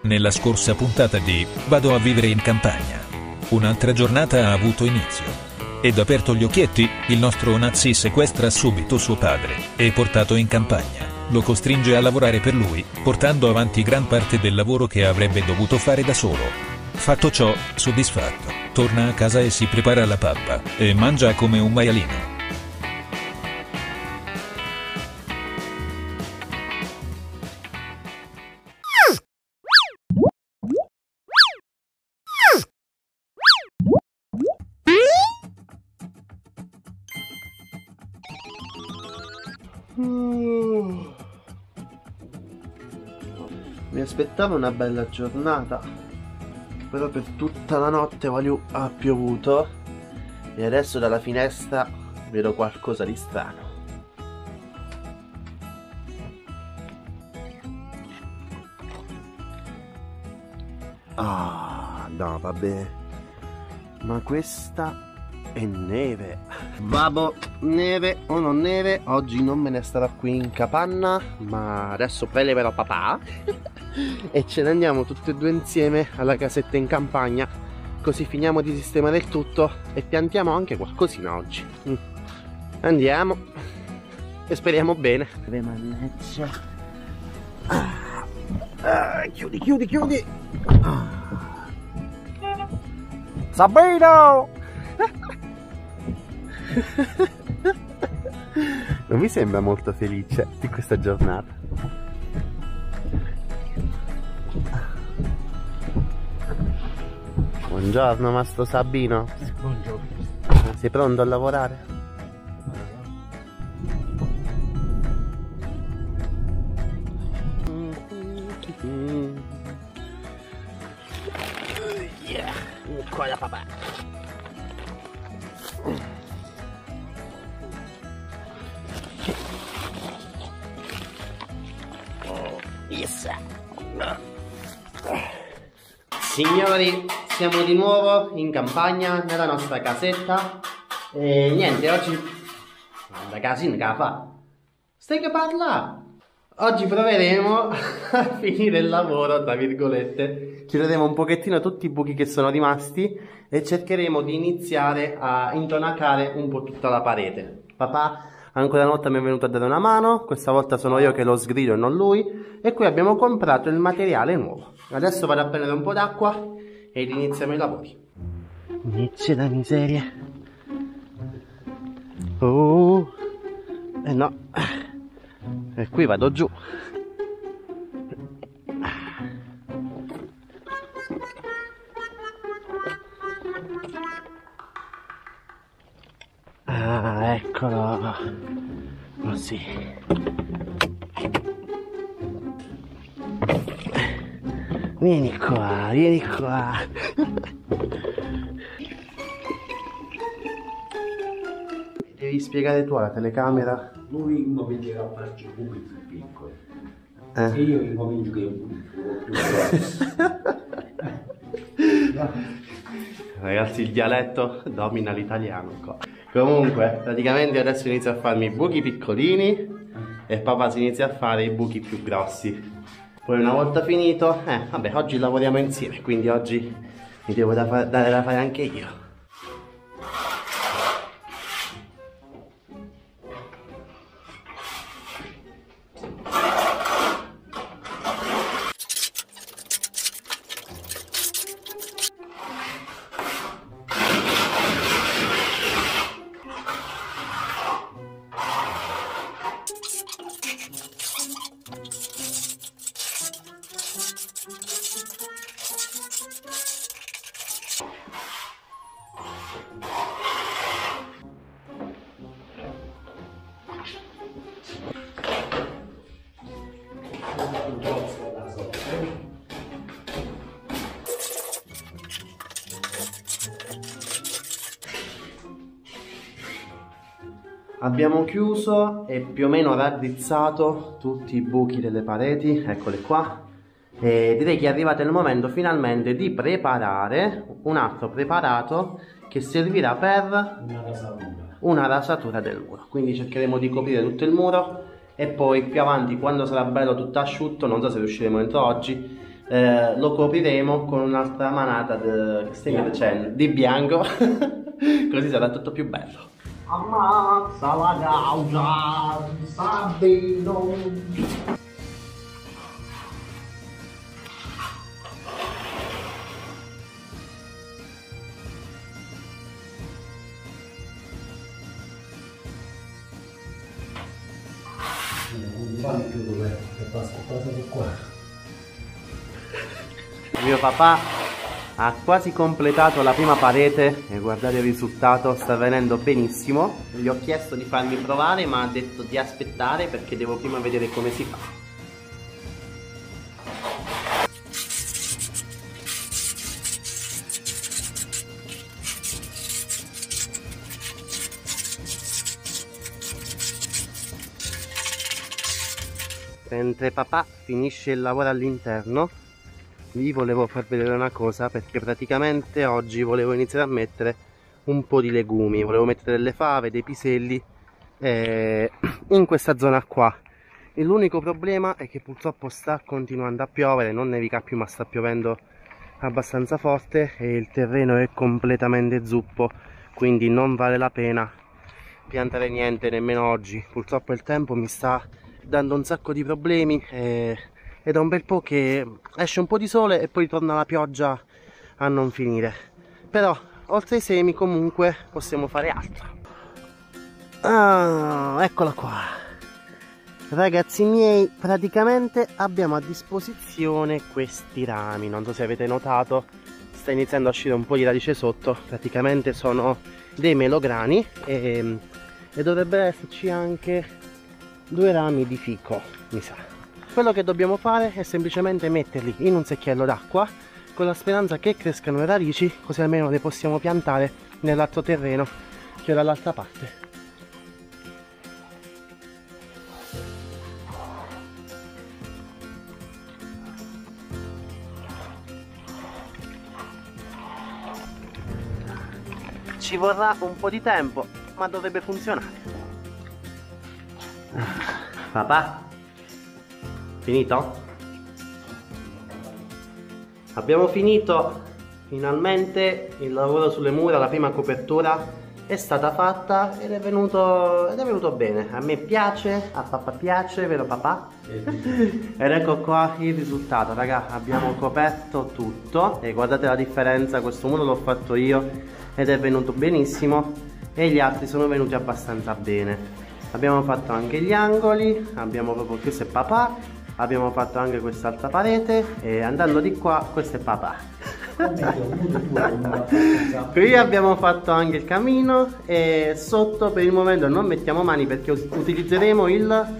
Nella scorsa puntata di Vado a vivere in campagna, un'altra giornata ha avuto inizio. Ed aperto gli occhietti, il nostro Nazi sequestra subito suo padre e portato in campagna. Lo costringe a lavorare per lui, portando avanti gran parte del lavoro che avrebbe dovuto fare da solo. Fatto ciò, soddisfatto, torna a casa e si prepara la pappa e mangia come un maialino. Mi aspettavo una bella giornata, però per tutta la notte ha piovuto e adesso dalla finestra vedo qualcosa di strano. Ah, no, vabbè, ma questa è neve. Vabbè, neve o non neve, oggi non me ne starò qui in capanna, ma adesso preleverò papà e ce ne andiamo tutti e due insieme alla casetta in campagna, così finiamo di sistemare il tutto e piantiamo anche qualcosina oggi. Andiamo e speriamo bene. Mannaggia. Chiudi, chiudi, chiudi. Sabino! Non mi sembra molto felice di questa giornata. Buongiorno Mastro Sabino. Buongiorno. Sei pronto a lavorare? Yeah. Qua da papà. Yes. Signori, siamo di nuovo in campagna nella nostra casetta e niente, oggi la casina che la fa? Stai che parla? Oggi proveremo a finire il lavoro, tra virgolette. Chiuderemo un pochettino tutti i buchi che sono rimasti e cercheremo di iniziare a intonacare un po' tutta la parete. Papà ancora una volta mi è venuto a dare una mano, questa volta sono io che lo sgrido e non lui, e qui abbiamo comprato il materiale nuovo. Adesso vado a prendere un po' d'acqua ed iniziamo i lavori. Inizia la miseria. Oh, no, e qui vado giù. Ah, eccolo. Così. Vieni qua, vieni qua. Devi spiegare tu alla telecamera. Lui incomincerà a farci buchi più piccoli. E io incomincio che più grossi. Ragazzi, il dialetto domina l'italiano qua. Comunque, praticamente adesso inizio a farmi i buchi piccolini e papà si inizia a fare i buchi più grossi. Poi una volta finito, vabbè, oggi lavoriamo insieme, quindi oggi mi devo dare da fare anche io. Abbiamo chiuso e più o meno raddrizzato tutti i buchi delle pareti, eccole qua. E direi che è arrivato il momento finalmente di preparare un altro preparato che servirà per una rasatura del muro. Quindi cercheremo di coprire tutto il muro e poi più avanti, quando sarà bello tutto asciutto, non so se riusciremo entro oggi, lo copriremo con un'altra manata che stai dicendo, di bianco, così sarà tutto più bello. Ammazza la causa, Sabino! Non vale più dov'è, che passa di qua. Mio papà ha quasi completato la prima parete e guardate il risultato, sta venendo benissimo. Gli ho chiesto di farmi provare ma ha detto di aspettare perché devo prima vedere come si fa. Mentre papà finisce il lavoro all'interno, vi volevo far vedere una cosa, perché praticamente oggi volevo iniziare a mettere un po' di legumi, volevo mettere delle fave, dei piselli in questa zona qua. E l'unico problema è che purtroppo sta continuando a piovere, non nevica più ma sta piovendo abbastanza forte e il terreno è completamente zuppo, quindi non vale la pena piantare niente nemmeno oggi. Purtroppo il tempo mi sta dando un sacco di problemi e da un bel po' che esce un po' di sole e poi torna la pioggia a non finire. Però oltre ai semi comunque possiamo fare altro. Eccola qua, ragazzi miei, praticamente abbiamo a disposizione questi rami. Non so se avete notato, sta iniziando a uscire un po' di radice sotto. Praticamente sono dei melograni e dovrebbe esserci anche 2 rami di fico, mi sa. Quello che dobbiamo fare è semplicemente metterli in un secchiello d'acqua con la speranza che crescano le radici, così almeno le possiamo piantare nell'altro terreno che è dall'altra parte. Ci vorrà un po' di tempo, ma dovrebbe funzionare. Papà? Finito? Abbiamo finito finalmente il lavoro sulle mura, la prima copertura è stata fatta ed è venuto bene. A me piace, a papà piace, vero papà? Ed ecco qua il risultato, raga, abbiamo coperto tutto e guardate la differenza, questo muro l'ho fatto io ed è venuto benissimo e gli altri sono venuti abbastanza bene. Abbiamo fatto anche gli angoli, abbiamo proprio, questo è papà, abbiamo fatto anche quest'altra parete e andando di qua, questo è papà. Qui abbiamo fatto anche il camino e sotto per il momento non mettiamo mani perché utilizzeremo il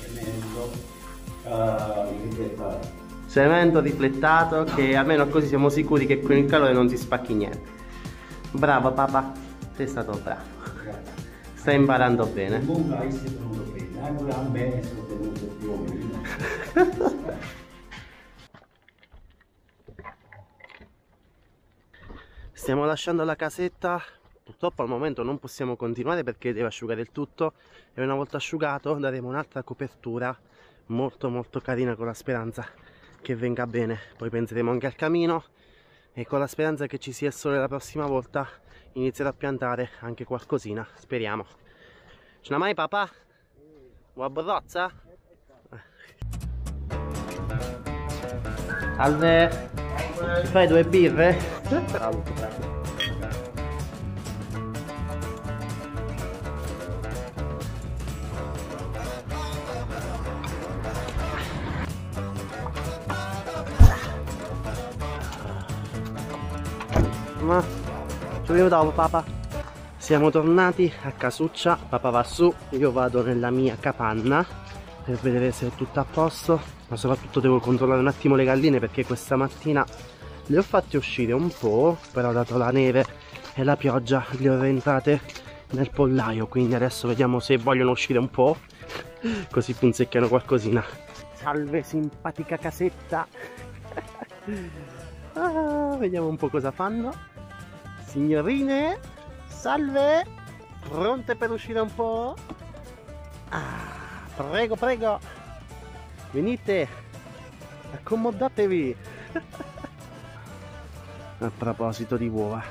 cemento riflettato, che almeno così siamo sicuri che con il calore non si spacchi niente. Bravo papà, sei stato bravo. Stai imparando bene. Stiamo lasciando la casetta, purtroppo al momento non possiamo continuare perché deve asciugare il tutto e una volta asciugato daremo un'altra copertura molto carina con la speranza che venga bene. Poi penseremo anche al camino e con la speranza che ci sia il sole la prossima volta inizierò a piantare anche qualcosina, speriamo. Ce n'ha mai papà? Una borrozza? Salve! Fai 2 birre? Ma ci vediamo dopo papà. Siamo tornati a casuccia, papà va su, io vado nella mia capanna per vedere se è tutto a posto, ma soprattutto devo controllare un attimo le galline perché questa mattina le ho fatte uscire un po', però dato la neve e la pioggia le ho rientrate nel pollaio, quindi adesso vediamo se vogliono uscire un po', così punzecchiano qualcosina. Salve simpatica casetta! Vediamo un po' cosa fanno. Signorine, salve! Pronte per uscire un po'? Prego, prego! Venite! accomodatevi. A proposito di uova,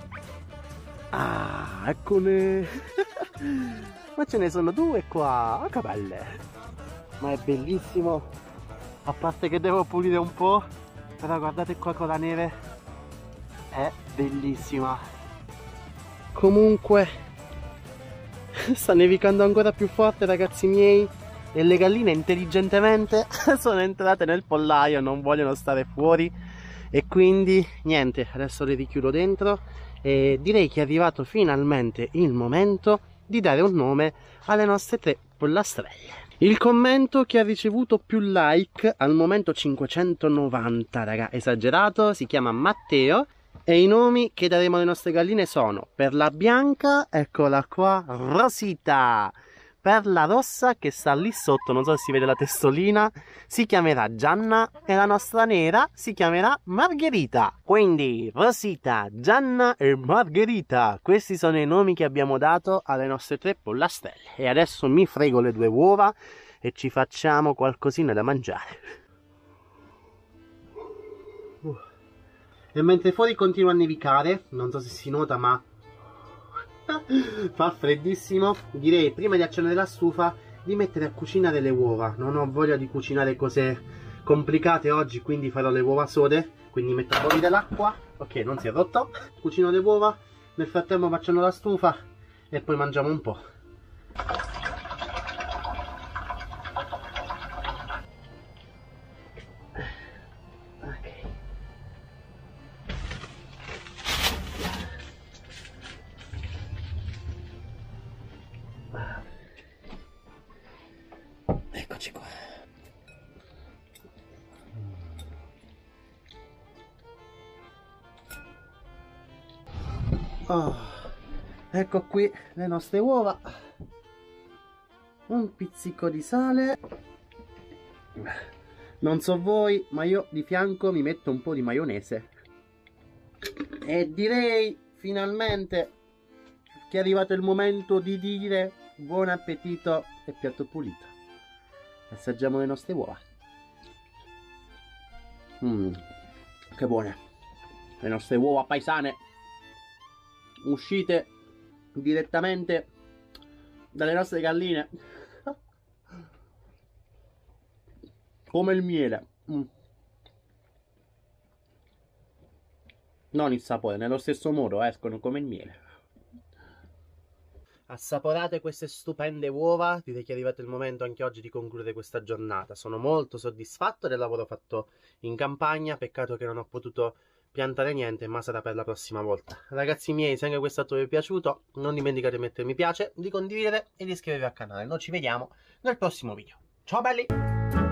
eccone. Ma ce ne sono 2 qua, che belle. Ma è bellissimo, a parte che devo pulire un po', però guardate qua con la neve, è bellissima. Comunque sta nevicando ancora più forte, ragazzi miei, e le galline intelligentemente sono entrate nel pollaio, non vogliono stare fuori, e quindi niente, adesso le richiudo dentro e direi che è arrivato finalmente il momento di dare un nome alle nostre 3 pollastrelle. Il commento che ha ricevuto più like al momento 590, raga, esagerato, si chiama Matteo. E i nomi che daremo alle nostre galline sono: per la bianca, eccola qua, Rosita. Per la rossa, che sta lì sotto, non so se si vede la testolina, si chiamerà Gianna, e la nostra nera si chiamerà Margherita. Quindi Rosita, Gianna e Margherita, questi sono i nomi che abbiamo dato alle nostre 3 pollastrelle. E adesso mi frego le 2 uova e ci facciamo qualcosina da mangiare. E mentre fuori continua a nevicare, non so se si nota, ma fa freddissimo, direi prima di accendere la stufa di mettere a cucinare le uova. Non ho voglia di cucinare cose complicate oggi, quindi farò le uova sode. Quindi metto a bollire l'acqua. Ok, non si è rotto. Cucino le uova, nel frattempo facciamo la stufa e poi mangiamo un po'. Eccoci qua. Ecco qui le nostre uova. Un pizzico di sale. Non so voi, ma io di fianco mi metto un po' di maionese. E direi finalmente che è arrivato il momento di dire buon appetito e piatto pulito. Assaggiamo le nostre uova. Che buone. Le nostre uova paesane, uscite direttamente dalle nostre galline. Come il miele. Non il sapore, nello stesso modo escono come il miele. Assaporate queste stupende uova. Direi che è arrivato il momento anche oggi di concludere questa giornata. Sono molto soddisfatto del lavoro fatto in campagna. Peccato che non ho potuto piantare niente, ma sarà per la prossima volta. Ragazzi miei, se anche questo stato vi è piaciuto, non dimenticate di mettere mi piace, di condividere e di iscrivervi al canale. Noi ci vediamo nel prossimo video. Ciao belli!